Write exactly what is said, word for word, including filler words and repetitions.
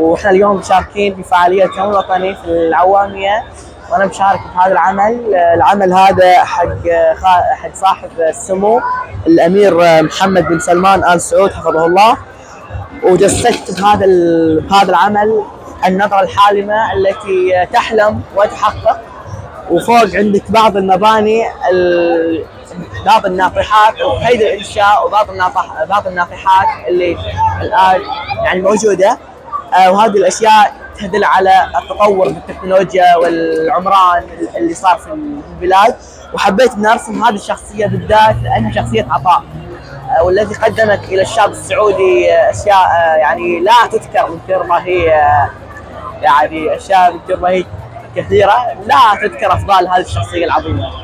واحنا اليوم مشاركين في فعاليه اليوم الوطني في العواميه، وانا مشارك بهذا العمل. العمل هذا حق حق صاحب السمو الامير محمد بن سلمان ال سعود حفظه الله، وجسدت بهذا بهذا العمل النظره الحالمه التي تحلم وتحقق. وفوق عندك بعض المباني، بعض الناطحات وقيد الانشاء، وبعض الناطح بعض الناطحات اللي الان يعني موجوده. آه وهذه الاشياء تدل على التطور بالتكنولوجيا والعمران اللي صار في البلاد. وحبيت ان ارسم هذه الشخصيه بالذات لانها شخصيه عطاء، آه والتي قدمت الى الشعب السعودي اشياء آه يعني لا تذكر من كثر ما هي آه يعني اشياء من كثر ما هي كثيره لا تذكر افضال هذه الشخصيه العظيمه.